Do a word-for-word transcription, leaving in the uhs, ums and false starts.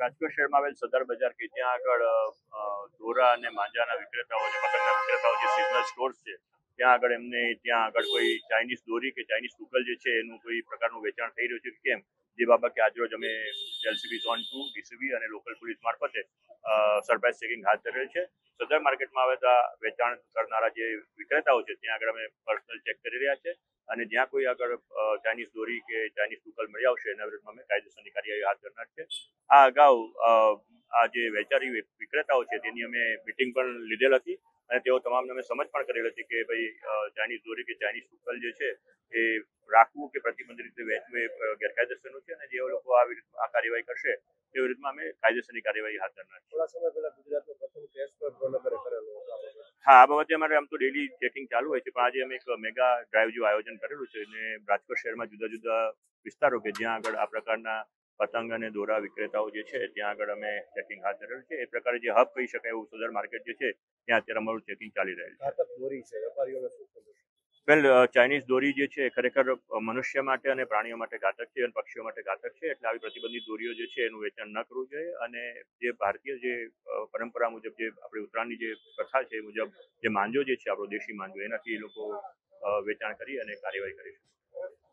રાજકોટ શહેરમાં આવેલ સદર બજાર કે જ્યાં આગળ દોરા અને માંજાના વિક્રેતાઓ અને પતંગના વિક્રેતાઓ જે સિઝનલ સ્ટોર્સ છે ત્યાં આગળ એમને ત્યાં આગળ કોઈ ચાઇનીઝ દોરી કે ચાઇનીઝ ટુકલ જે છે એનું કોઈ પ્રકારનું વેચાણ થઈ રહ્યું છે કેમ, જે બાબતે આજરોજ અમે એલસીબી ઝોન ટુ, ડીસીબી અને લોકલ પોલીસ મારફતે સરપ્રાઇઝ ચેકિંગ હાથ ધરેલ છે. સદર માર્કેટમાં આવેલા વેચાણ કરનારા જે વિક્રેતાઓ છે ત્યાં આગળ અમે પર્સનલ ચેક કરી રહ્યા છે અને જ્યાં કોઈ આગળ ચાઇનીઝ દોરી કે ચાઇનીઝ ટુકલ મળી આવશે એના વિરુદ્ધમાં અમે કાયદેસરની કાર્યવાહી હાથ ધરનાર છે. આ અગાઉ આ જે વેચારી વિક્રેતાઓ છે તેની અમે મિટિંગ પણ લીધેલ હતી અને તેઓ તમામને અમે સમજ પણ કરેલ હતી કે ભાઈ ચાઇનીઝ દોરી કે ચાઇનીઝ ટુકલ જે છે એ રાખવું કે પ્રતિબંધિત રીતે વેચવું એ ગેરકાયદેસરનું છે અને જે લોકો આ આ કાર્યવાહી કરશે તે વિરુદ્ધમાં અમે કાયદેસરની કાર્યવાહી હાથ ધરનાર છે. થોડા સમય પહેલા ગુજરાતનો પ્રથમ કેસ પર ભાવનગરે કરેલો હતો. હા, આ બાબતે અમારે આમ તો ડેલી ચેકિંગ ચાલુ હોય છે, પણ આજે અમે એક મેગા ડ્રાઈવ જેવું આયોજન કરેલું છે અને રાજકોટ શહેરમાં જુદા જુદા વિસ્તારો કે જ્યાં આગળ આ પ્રકારના પતંગ અને દોરા વિક્રેતાઓ જે છે ત્યાં આગળ અમે ચેકિંગ હાથ ધરેલું છે. એ પ્રકારે જે હબ કહી શકાય એવું સદર માર્કેટ જે છે ત્યાં અત્યારે અમારું ચેકિંગ ચાલી રહેલ છે. ઘાતક દોરી છે, વેપારીઓને શું સંદેશ? વેલ, ચાઇનીઝ દોરી જે છે ખરેખર મનુષ્ય માટે અને પ્રાણીઓ માટે ઘાતક છે અને પક્ષીઓ માટે ઘાતક છે, એટલે આવી પ્રતિબંધિત દોરીઓ જે છે એનું વેચાણ ન કરવું જોઈએ અને જે ભારતીય જે પરંપરા મુજબ જે આપણી ઉત્તરાયણની જે પ્રથા છે એ મુજબ જે માંજો જે છે આપણો દેશી માંજો એનાથી એ લોકો વેચાણ કરી અને કાર્યવાહી કરી શકે.